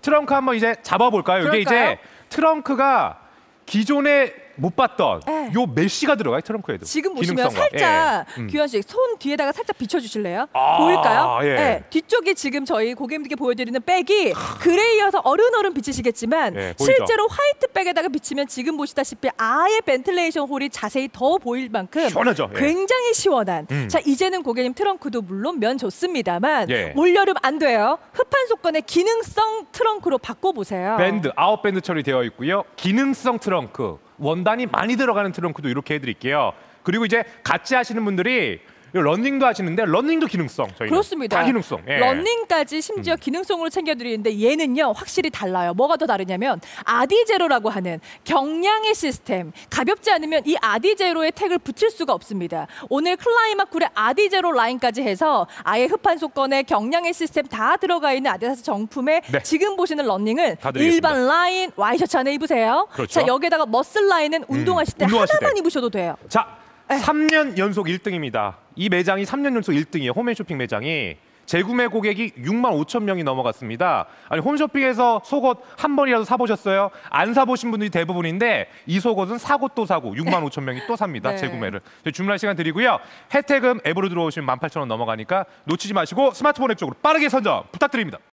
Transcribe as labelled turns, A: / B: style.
A: 트렁크 한번 이제 잡아볼까요? 이게 이제 트렁크가 기존에 못 봤던 요 메쉬가 들어가요, 트렁크에도.
B: 지금 보시면
A: 기능성과.
B: 살짝 규현 씨 손 뒤에다가 살짝 비춰주실래요? 보일까요? 네. 뒤쪽에 지금 저희 고객님들께 보여드리는 백이 그레이여서 어른어른 비치시겠지만 실제로 화이트 백에다가 비치면 지금 보시다시피 아예 벤틀레이션 홀이 자세히 더 보일 만큼
A: 시원하죠.
B: 굉장히 시원한. 자, 이제는 고객님 트렁크도 물론 면 좋습니다만 올여름 안 돼요. 흡판 속건의 기능성 트렁크로 바꿔보세요.
A: 밴드, 아웃밴드 처리되어 있고요. 기능성 트렁크. 원단이 많이 들어가는 트렁크도 이렇게 해드릴게요. 그리고 이제 같이 하시는 분들이 러닝도 하시는데 러닝도 기능성. 저희는
B: 그렇습니다.
A: 다 기능성.
B: 러닝까지 심지어 기능성으로 챙겨드리는데 얘는요 확실히 달라요. 뭐가 더 다르냐면 아디제로라고 하는 경량의 시스템. 가볍지 않으면 이 아디제로의 택을 붙일 수가 없습니다. 오늘 클라이마쿨의 아디제로 라인까지 해서 아예 흡판 속건에 경량의 시스템 다 들어가 있는 아디다스 정품에 지금 보시는 러닝은 일반 라인 와이셔츠 안에 입으세요.
A: 그렇죠.
B: 자, 여기다가 머슬 라인은 운동하실 때 하나만 입으셔도 돼요.
A: 자, 3년 연속 1등입니다. 이 매장이 3년 연속 1등이에요. 홈앤쇼핑 매장이. 재구매 고객이 6만 5천 명이 넘어갔습니다. 아니 홈쇼핑에서 속옷 한 번이라도 사보셨어요? 안 사보신 분들이 대부분인데 이 속옷은 사고 또 사고 6만 5천 명이 또 삽니다. 재구매를. 주문할 시간 드리고요. 혜택은 앱으로 들어오시면 18,000원 넘어가니까 놓치지 마시고 스마트폰 앱 쪽으로 빠르게 선점 부탁드립니다.